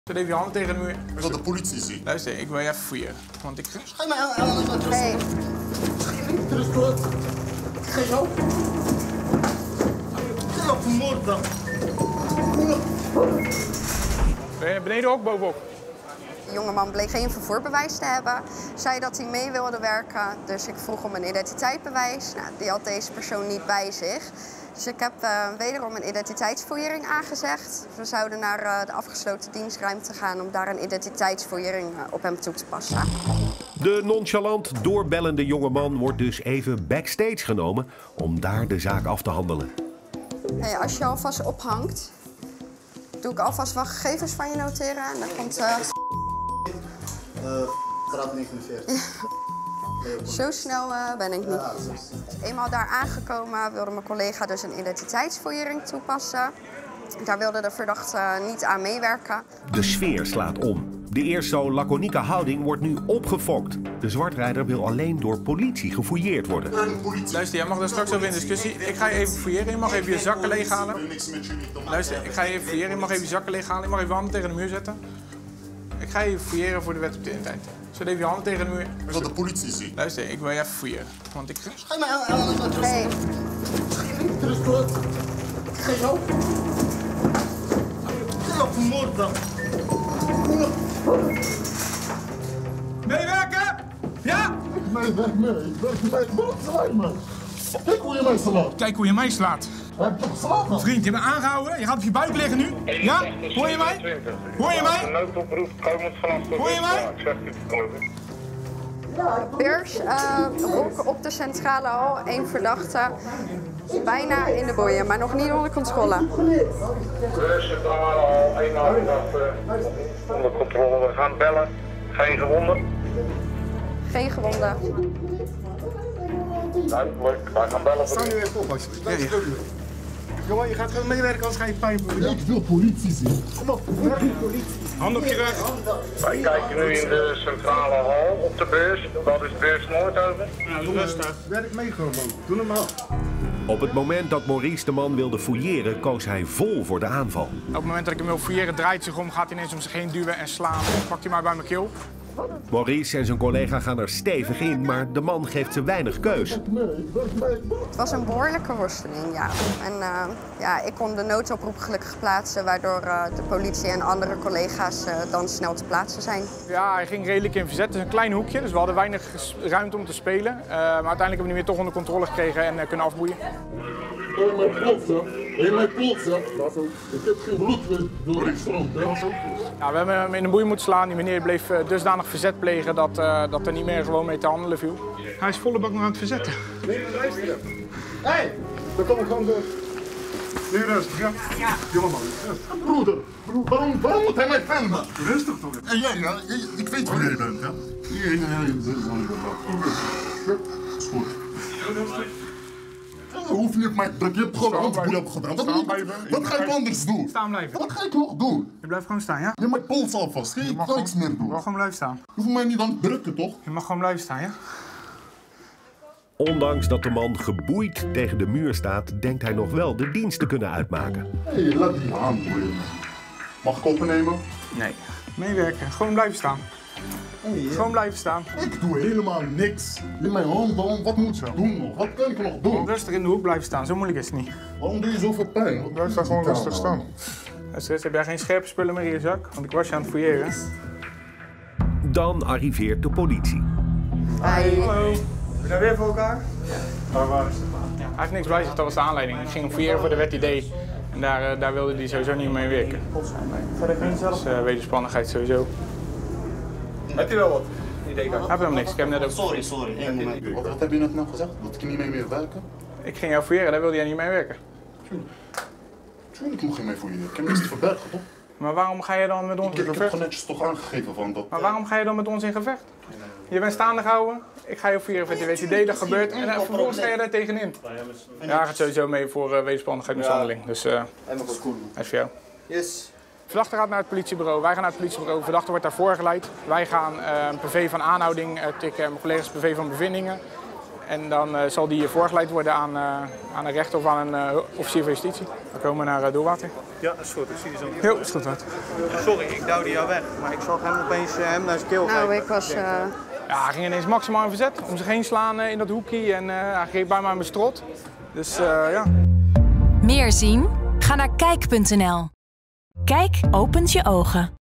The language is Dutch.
Zet even je handen tegen de muur. Ik wil de politie zien. Luister, ik wil je even fouilleren. Want ik... Ga je mij aan. Hey. Ik ga jou. Ik ga jou vermoorden. Ben je beneden ook, bovenop? De jongeman bleek geen vervoerbewijs te hebben. Zei dat hij mee wilde werken, dus ik vroeg om een identiteitsbewijs. Nou, die had deze persoon niet bij zich. Dus ik heb wederom een identiteitsfouillering aangezegd. We zouden naar de afgesloten dienstruimte gaan om daar een identiteitsfouillering op hem toe te passen. De nonchalant doorbellende jongeman wordt dus even backstage genomen om daar de zaak af te handelen. Hey, als je alvast ophangt, doe ik alvast wat gegevens van je noteren. En dan komt... Straat 49. Zo snel ben ik niet. Eenmaal daar aangekomen wilde mijn collega dus een identiteitsfouillering toepassen. Daar wilde de verdachte niet aan meewerken. De sfeer slaat om. De eerst zo laconieke houding wordt nu opgefokt. De zwartrijder wil alleen door politie gefouilleerd worden. Luister, jij mag daar straks over in discussie. Ik ga je even fouilleren. Je mag even je zakken leeghalen. Luister, ik ga je even fouilleren. Je mag even je zakken leeghalen. Je mag even je handen tegen de muur zetten. Ik ga je fouilleren voor de wet op de internet. Zet even je handen tegen de muur. Ik wil de politie zien. Luister, ik wil je even fouilleren. Want ik... Ga je mij aan. Hey. Ik ga jou. Ik ga jou vermoorden. Meewerken? Ja? Nee, werk mee. Wat sla me? Kijk hoe je mij slaat. Kijk hoe je mij slaat. Heb je geslagen? Vriend, je bent aangehouden. Je gaat op je buik liggen nu. Ja? Hoor je mij? Hoor je mij? Noodoproep komend vanaf de... Hoor je mij? Ik zeg het geloof ik. Beurs, op de centrale hal, 1 verdachte. Bijna in de boeien, maar nog niet onder controle. Beurs zit al 1 onder controle. We gaan bellen. Geen gewonden. Geen gewonden. Duidelijk. Wij gaan bellen. Sta nu even op, alsjeblieft. Jongen, je gaat gewoon meewerken als geen pijn voor je. Ik wil politie zien. Kom op, politie. Hand op je rug. Wij kijken nu in de centrale hal op de beurs. Dat is beurs Noordhoven. Rustig. Werk mee gewoon, man. Doe normaal. Op het moment dat Maurice de man wilde fouilleren, koos hij vol voor de aanval. Op het moment dat ik hem wil fouilleren, draait zich om, gaat hij ineens om zich heen duwen en slaan. Pakt hij mij bij mijn keel. Maurice en zijn collega gaan er stevig in, maar de man geeft ze weinig keus. Het was een behoorlijke worsteling, ja. En ja, ik kon de noodoproep gelukkig plaatsen, waardoor de politie en andere collega's dan snel te plaatsen zijn. Ja, hij ging redelijk in verzet. Het is een klein hoekje, dus we hadden weinig ruimte om te spelen. Maar uiteindelijk hebben we hem weer toch onder controle gekregen en kunnen afboeien. In mijn pols, hè. In mijn pols, hè. Ik heb geen bloed meer door die stront, hè. Ja, we hebben hem in de boei moeten slaan. Die meneer bleef dusdanig verzet plegen dat er niet meer gewoon mee te handelen viel. Hij is volle bak nog aan het verzetten. Nee, maar luister. Hé, dan kom ik gewoon door. Nu rustig, ja? Ja. Jongeman, rustig. Broeder, waarom moet hij mij filmen? Rustig toch? En jij, ja? Ik weet wie jij bent, ja? Is goed. Je hoeft niet op mij te drukken, je hebt gewoon een handboeien opgedaan. Wat ga ik anders doen? Staan blijven. Wat ga ik nog doen? Je blijft gewoon staan, ja? Je maakt pols alvast, ik kan niks meer Je doen. mag gewoon blijven staan. Je hoeft mij niet aan te drukken, toch? Je mag gewoon blijven staan, ja? Ondanks dat de man geboeid tegen de muur staat, denkt hij nog wel de dienst te kunnen uitmaken. Hé, laat die handboeien. Mag ik opnemen? Nee. Meewerken. Gewoon blijven staan. Gewoon blijven staan. Ik doe helemaal niks. In mijn hand, wat moet ik doen nog? Wat kan ik nog doen? Rustig in de hoek blijven staan. Zo moeilijk is het niet. Waarom doe je zoveel pijn? Blijf daar gewoon rustig staan. Heb jij geen scherpe spullen meer in je zak? Want ik was je aan het fouilleren. Dan arriveert de politie. Hallo. Ben je weer voor elkaar? Hij heeft niks bij zich, dat was de aanleiding. Ik ging hem fouilleren voor de wet idee. En daar wilde hij sowieso niet mee werken. Verder geen zelf. Dus wederspannigheid sowieso. Heb je wel wat? Idee Ik heb helemaal niks. Ik heb net ook... Sorry, één moment. Wat heb je net nou gezegd? Dat ik niet mee meer werken? Ik ging jou fouilleren, daar wilde jij niet mee werken. Tuurlijk moet je mee voor je. Ik heb niks te verbergen, toch? Maar waarom ga je dan met ons in Ik heb gevecht? gewoon netjes toch aangegeven van dat... Maar waarom ga je dan met ons in gevecht? Je bent staande gehouden, ik ga je fouilleren voor de wet idee, dat gebeurt. En vervolgens ga je daar tegenin. Ja, hij gaat sowieso mee voor wederspannigheid mishandeling. Dus hij is voor jou. Yes. Verdachte gaat naar het politiebureau, wij gaan naar het politiebureau. Verdachte wordt daar voorgeleid. Wij gaan een PV van aanhouding tikken, mijn collega's PV van bevindingen. En dan zal die voorgeleid worden aan een rechter of aan een officier van justitie. We komen naar Doelwater. Ja, dat is goed. Ik zie je zo. Jo, is goed. Sorry, ik duwde jou weg. Maar ik zag hem opeens hem naar zijn keel Nou, grijpen. ik was... Ja, hij ging ineens maximaal in verzet. Om zich heen slaan in dat hoekje. En hij greep bij mij aan mijn strot. Dus ja. Meer zien? Ga naar kijk.nl. Kijk opent je ogen.